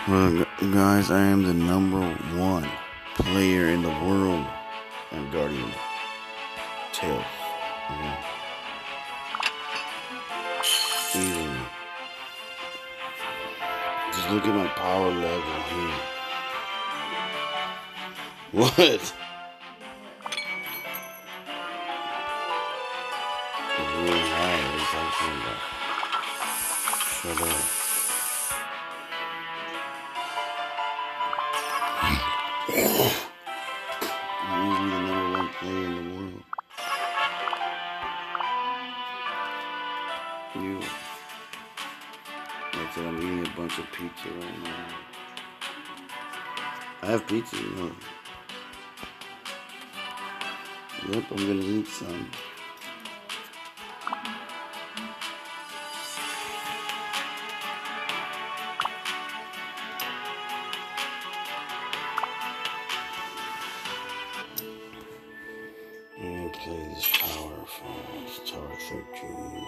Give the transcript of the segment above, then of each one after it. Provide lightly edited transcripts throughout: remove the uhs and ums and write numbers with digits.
Well, guys, I am the number one player in the world on Guardian Tales. Easily. Just look at my power level here. What? It's really high. What are you talking about? Shut up. I'm easily the number one player in the world. You. Like I said, I'm eating a bunch of pizza right now. I have pizza, you know. Yep, I'm gonna eat some. I'm gonna play this tower first. Tower 13.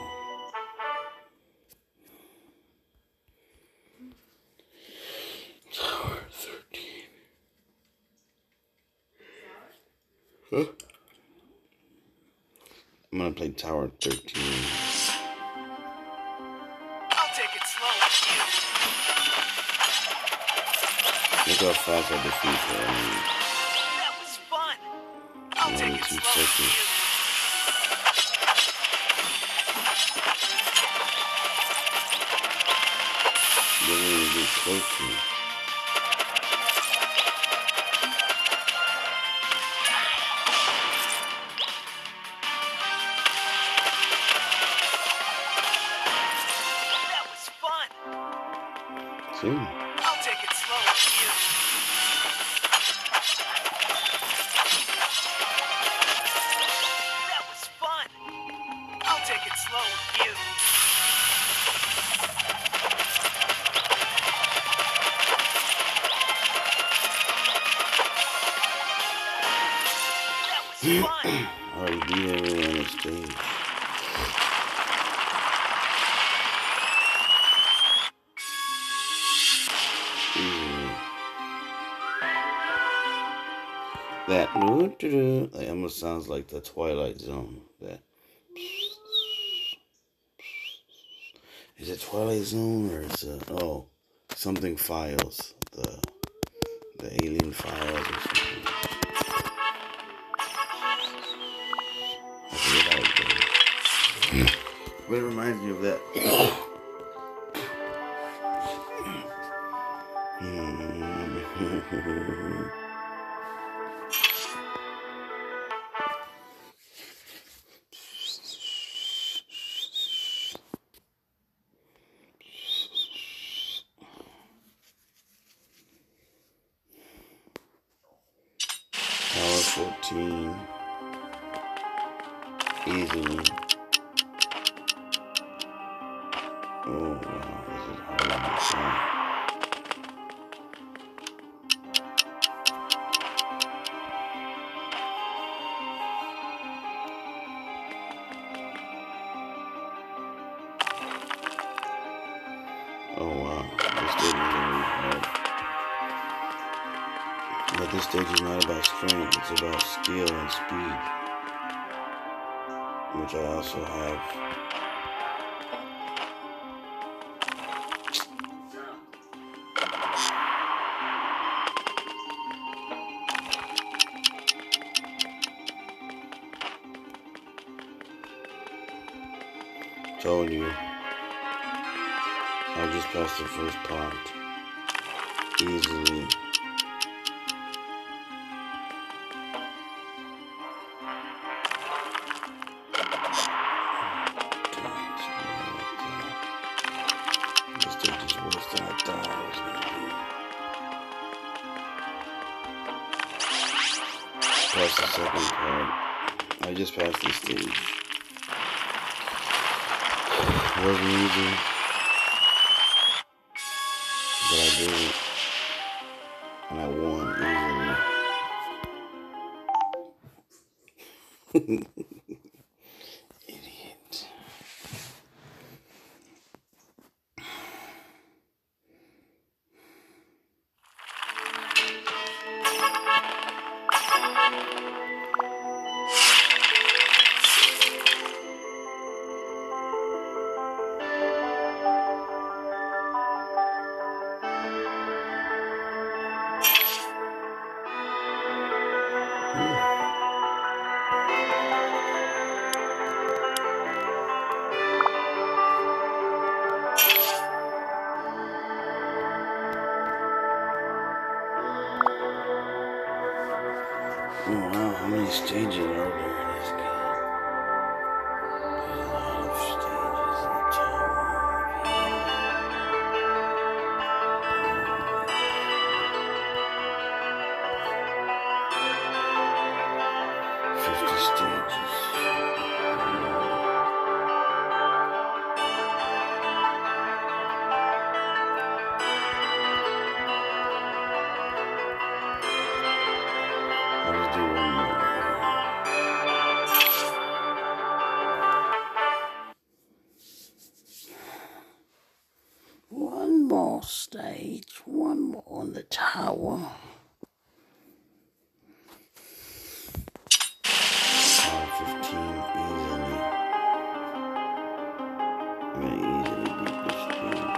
Tower 13. Huh? I'm gonna play Tower 13. I'll take it slow. Look how fast I defeat her. That was fun. I'll take it 2 slow. seconds. Doesn't even get close to me. That was fun. See? I'll take it slow. That was fun. I'll take it slow with you. That was fun. I already beat everyone on the stage. That like almost sounds like the Twilight Zone. That is it Twilight Zone or is it something Files, the Alien Files or something. I forget how it goes. But it reminds me of that. Tower 14. Easily. Oh wow, this is hard. Oh wow, this stage is really hard. But this stage is not about strength, it's about skill and speed, which I also have. Told you. I just passed the first part. Easily. This stage is worse than I thought I was gonna be. Past the second part. I just passed this stage. It wasn't easy. But I did it. And I won easily. Idiot. stages are there. Let's go. There's a lot of stages in the tower. Yeah. 50 stages. Let's do one more. One more stage, one more on the tower. 15 easily. I'm gonna easily beat this stage.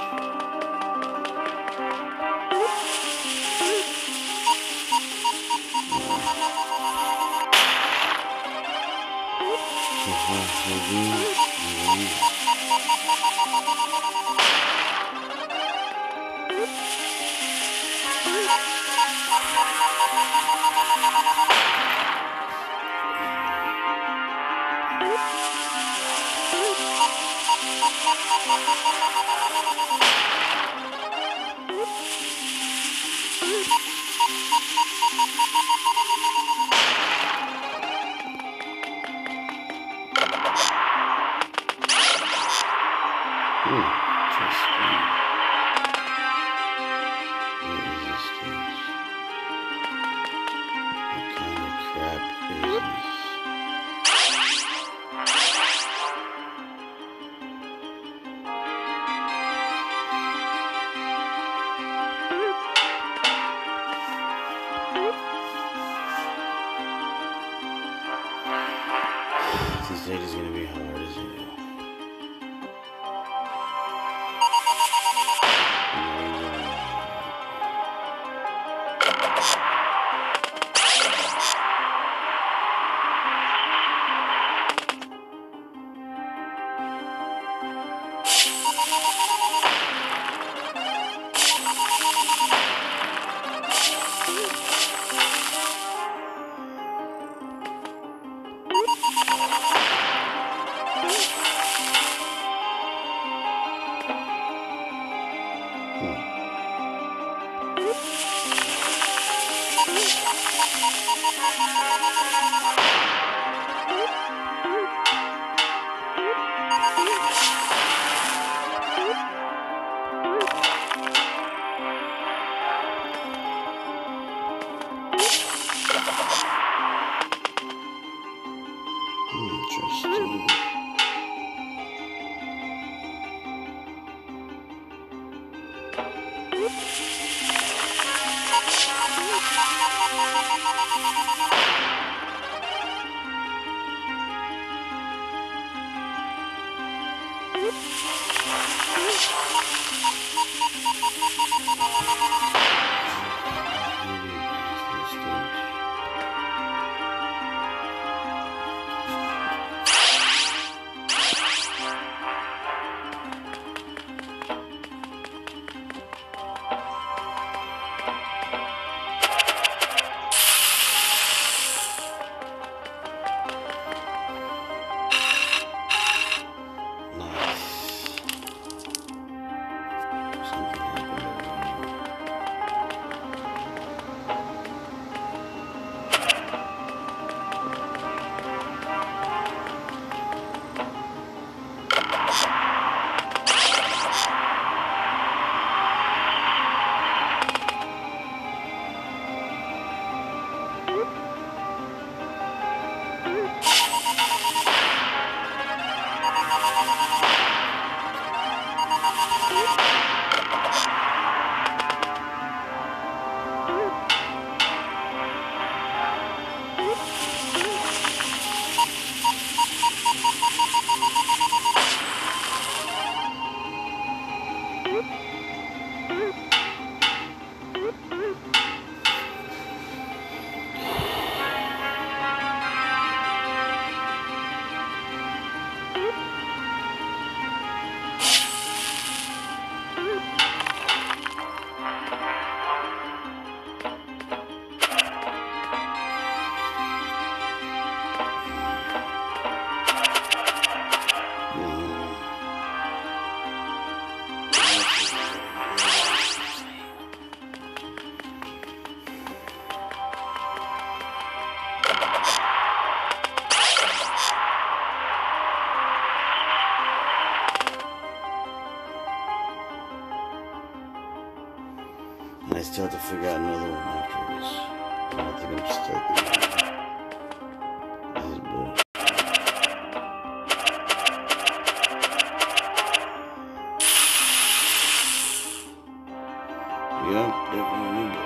So far, so good. Interesting. What is this stage? What kind of crap is this? This stage is gonna be hard as hell. Interesting. I still have to figure out another one after this. I don't think I'm stuck with it. This is bull. Yep, definitely.